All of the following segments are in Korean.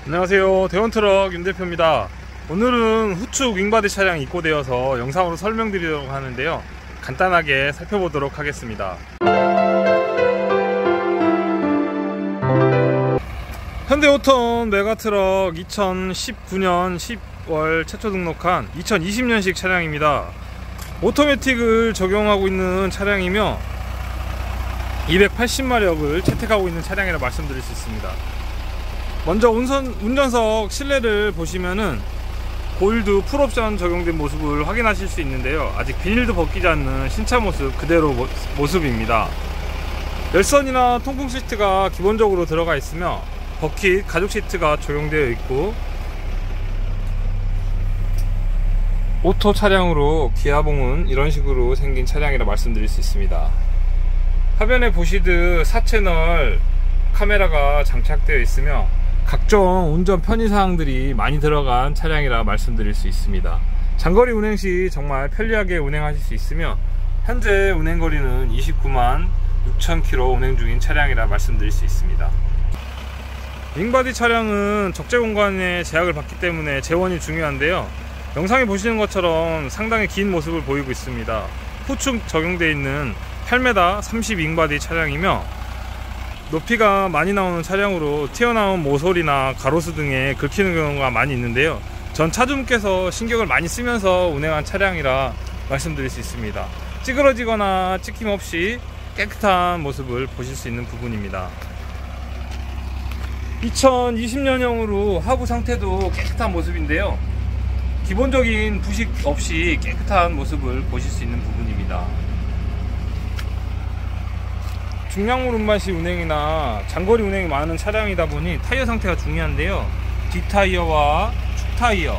안녕하세요, 대원트럭 윤대표입니다. 오늘은 후축 윙바디 차량이 입고되어서 영상으로 설명드리려고 하는데요, 간단하게 살펴보도록 하겠습니다. 현대오톤 메가트럭 2019년 10월 최초 등록한 2020년식 차량입니다. 오토매틱을 적용하고 있는 차량이며 280마력을 채택하고 있는 차량이라 말씀드릴 수 있습니다. 먼저 운전석 실내를 보시면은 골드 풀옵션 적용된 모습을 확인하실 수 있는데요, 아직 비닐도 벗기지 않는 신차 모습 그대로 모습입니다. 열선이나 통풍 시트가 기본적으로 들어가 있으며 버킷 가죽 시트가 적용되어 있고, 오토 차량으로 기아봉은 이런 식으로 생긴 차량이라 말씀드릴 수 있습니다. 화면에 보시듯 4채널 카메라가 장착되어 있으며 각종 운전 편의사항들이 많이 들어간 차량이라 말씀드릴 수 있습니다. 장거리 운행 시 정말 편리하게 운행하실 수 있으며 현재 운행거리는 29만 6천 km 운행 중인 차량이라 말씀드릴 수 있습니다. 윙바디 차량은 적재 공간에 제약을 받기 때문에 재원이 중요한데요, 영상에 보시는 것처럼 상당히 긴 모습을 보이고 있습니다. 후축 적용되어 있는 8m 30 윙바디 차량이며 높이가 많이 나오는 차량으로 튀어나온 모서리나 가로수 등에 긁히는 경우가 많이 있는데요, 전 차주분께서 신경을 많이 쓰면서 운행한 차량이라 말씀드릴 수 있습니다. 찌그러지거나 찍힘 없이 깨끗한 모습을 보실 수 있는 부분입니다. 2020년형으로 하부 상태도 깨끗한 모습인데요, 기본적인 부식 없이 깨끗한 모습을 보실 수 있는 부분입니다. 중량물 운반시 운행이나 장거리 운행이 많은 차량이다 보니 타이어 상태가 중요한데요, 뒷타이어와 축타이어,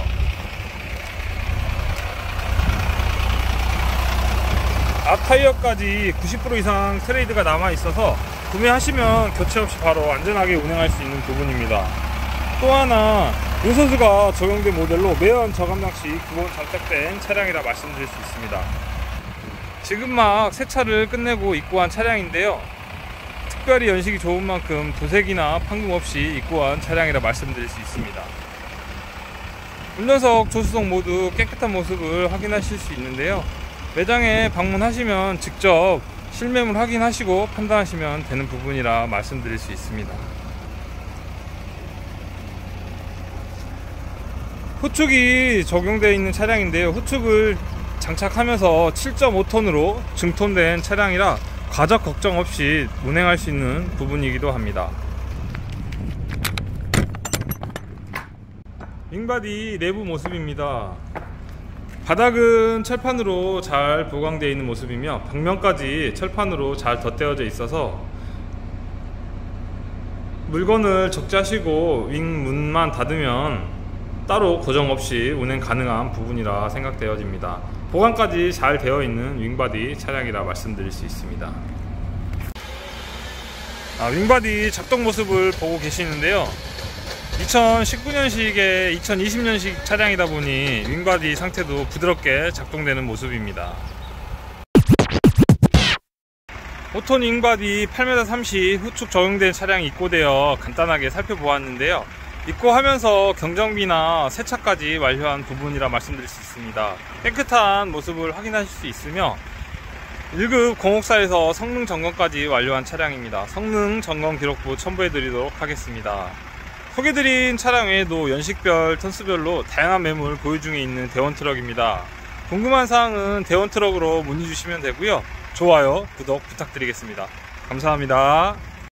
앞타이어까지 90% 이상 트레이드가 남아 있어서 구매하시면 교체 없이 바로 안전하게 운행할 수 있는 부분입니다. 또 하나, 요소수가 적용된 모델로 매연 저감장치 기본 장착된 차량이라 말씀드릴 수 있습니다. 지금 막 세차를 끝내고 입고한 차량인데요, 특별히 연식이 좋은 만큼 도색이나 판금 없이 입고한 차량이라 말씀드릴 수 있습니다. 운전석, 조수석 모두 깨끗한 모습을 확인하실 수 있는데요, 매장에 방문하시면 직접 실매물 확인하시고 판단하시면 되는 부분이라 말씀드릴 수 있습니다. 후축이 적용되어 있는 차량인데요, 후축을 장착하면서 7.5톤으로 증톤된 차량이라 과적 걱정 없이 운행할 수 있는 부분이기도 합니다. 윙바디 내부 모습입니다. 바닥은 철판으로 잘 보강되어 있는 모습이며 벽면까지 철판으로 잘 덧대어져 있어서 물건을 적재하시고 윙 문만 닫으면 따로 고정 없이 운행 가능한 부분이라 생각되어집니다. 보강까지 잘 되어 있는 윙바디 차량이라 말씀드릴 수 있습니다. 윙바디 작동 모습을 보고 계시는데요, 2019년식에 2020년식 차량이다 보니 윙바디 상태도 부드럽게 작동되는 모습입니다. 오톤 윙바디 8m 30 후축 적용된 차량이 입고되어 간단하게 살펴보았는데요, 입고하면서 경정비나 세차까지 완료한 부분이라 말씀드릴 수 있습니다. 깨끗한 모습을 확인하실 수 있으며 1급 공업사에서 성능 점검까지 완료한 차량입니다. 성능 점검 기록부 첨부해 드리도록 하겠습니다. 소개드린 차량 외에도 연식별, 턴수별로 다양한 매물 보유 중에 있는 대원트럭입니다. 궁금한 사항은 대원트럭으로 문의 주시면 되고요, 좋아요, 구독 부탁드리겠습니다. 감사합니다.